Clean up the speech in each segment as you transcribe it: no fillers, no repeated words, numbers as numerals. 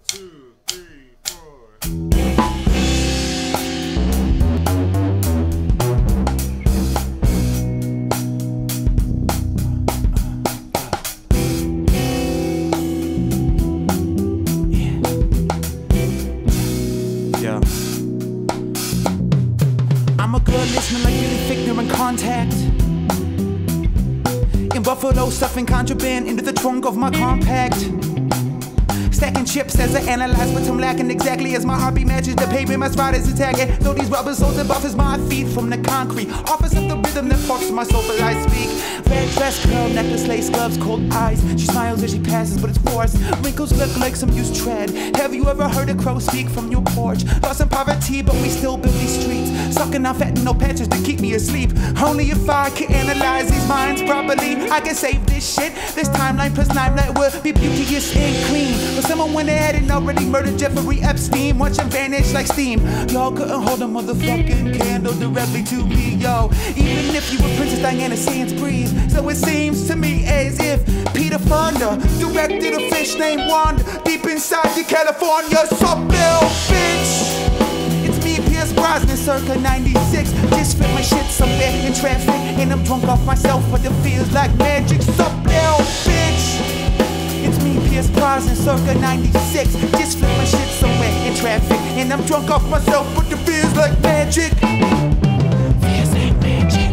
2, 3, 4. Yeah. I'm a good listener like Billy Fickner in Contact. In Buffalo, stuffing contraband into the trunk of my compact. Stacking chips as I analyze what I'm lacking exactly as my heartbeat matches the pavement my spot is attacking. Though these rubber soles and buffers my feet from the concrete. Offers up the rhythm that puffs my soul as I speak. Red dress, curl, necklace, lace gloves, cold eyes. She smiles as she passes, but it's forced. Wrinkles look like some used tread. Have you ever heard a crow speak from your porch? Lost in poverty, but we still build these streets. Sucking on fat and no patches to keep me asleep. Only if I can analyze these minds properly, I can save this shit. This timeline plus 9 that will be beauteous and clean. But someone went ahead and already murdered Jeffrey Epstein. Watch him vanish like steam. Y'all couldn't hold a motherfucking candle directly to me, yo. Even if you were Princess Diana Sands Breeze. So it seems to me as if Peter Fonda directed a fish named Wanda deep inside the California. Sup, little bitch. It's me, Pierce Brosnan, circa 96. Just fit my shit somewhere in traffic, and I'm drunk off myself, but it feels like magic. Sup, little bitch. It's me, Pierce Brosnan, circa 96. Just flip my shit somewhere in traffic, and I'm drunk off myself, but it feels like magic. Feels like magic.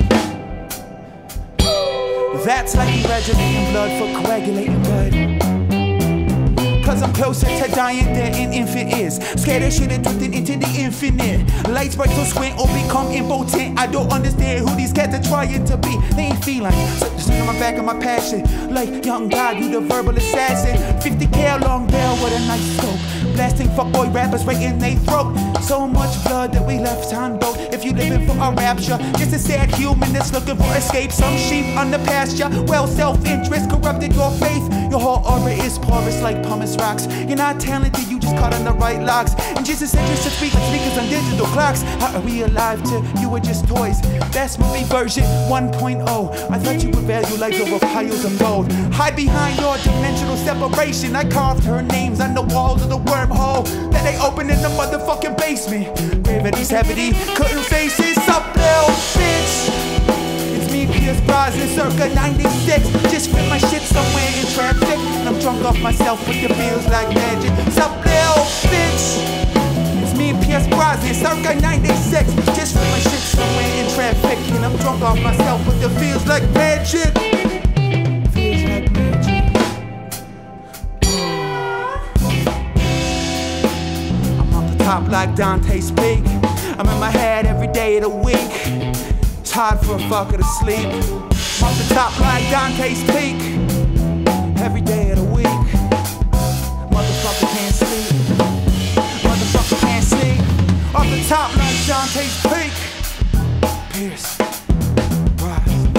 That's like congratulating blood for coagulating blood. Cause I'm closer to dying than an infant is. Scared of shit and drifting into the infinite. Lights bright so squint or become impotent. I don't understand who these cats are trying to be. They ain't feline, so just on my back of my passion. Like young God, you the verbal assassin. 50K long bell with a nice scope. Blasting fuckboy rappers right in they throat. So much blood that we left on boat. If you living for a rapture, just a sad human that's looking for escape. Some sheep on the pasture. Well, self-interest corrupted your faith. Your whole aura is porous like pumice rocks. You're not talented, you just caught on the right locks. And just as interest to speak like speakers on digital clocks. How are we alive to you were just toys? That's movie version 1.0. I thought you would value life over piles of gold. Hide behind your dimensional separation. I carved her names on the walls of the wormhole that they opened in the motherfucking basement. Gravity's heavy, couldn't face it. Sup, little bitch. It's me, Pierce Brosnan, circa 96. Just flip my shit somewhere in traffic, and I'm drunk off myself, but it feels like magic. Sup, little bitch. It's me, Pierce Brosnan, circa 96. Just flip my shit somewhere in traffic, and I'm drunk off myself, but it feels like magic. Feels like magic. I'm off the top like Dante's Peak. I'm in my head every day of the week. It's hard for a fucker to sleep. I'm off the top like Dante's Peak. Every day of the week. Motherfucker can't sleep. Motherfucker can't sleep. Off the top like Dante's Peak. Pierce Brosnan.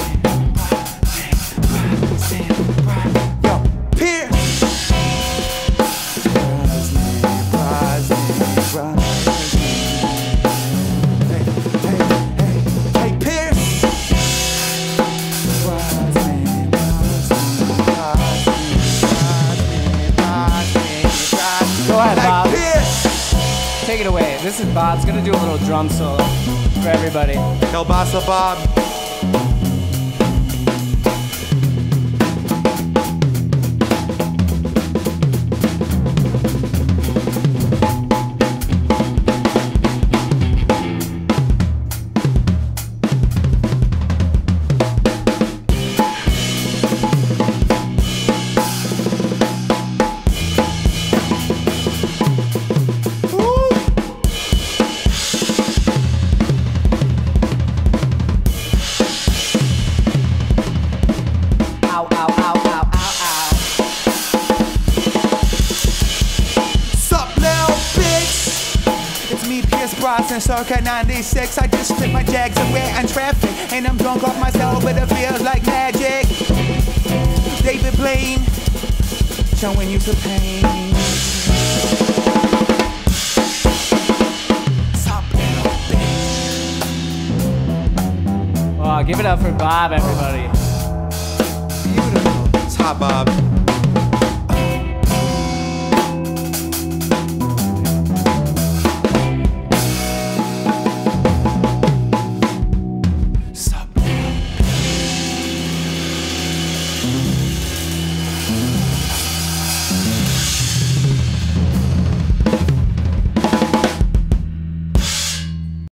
Yo, Pierce Brosnan. Hey, Pierce. Go ahead, Bob. Pierce. Take it away. This is Bob's gonna do a little drum solo for everybody. Kielbasa Bob. Brosnan, circa 96. I just flip my Jags away in traffic, and I'm drunk off myself, but it feels like magic. David Blaine, showing you some pain. Oh, give it up for Bob, everybody. Beautiful. It's hot, Bob.